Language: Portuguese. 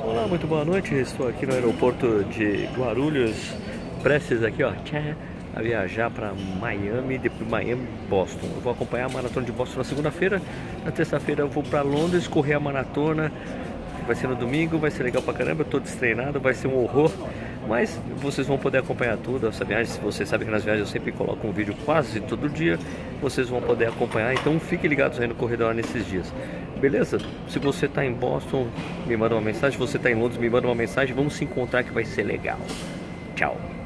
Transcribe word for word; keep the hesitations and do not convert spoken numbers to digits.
Olá, muito boa noite. Estou aqui no aeroporto de Guarulhos, prestes aqui, ó, a viajar para Miami, depois Miami, Boston. Eu vou acompanhar a maratona de Boston na segunda-feira. Na terça-feira eu vou para Londres correr a maratona. Vai ser no domingo, vai ser legal pra caramba. Eu tô destreinado, vai ser um horror, mas vocês vão poder acompanhar tudo essa viagem. Se vocês sabem que nas viagens eu sempre coloco um vídeo quase todo dia, vocês vão poder acompanhar. Então fiquem ligados aí no Corredor nesses dias, beleza? Se você tá em Boston, me manda uma mensagem. Se você tá em Londres, me manda uma mensagem. Vamos se encontrar que vai ser legal. Tchau.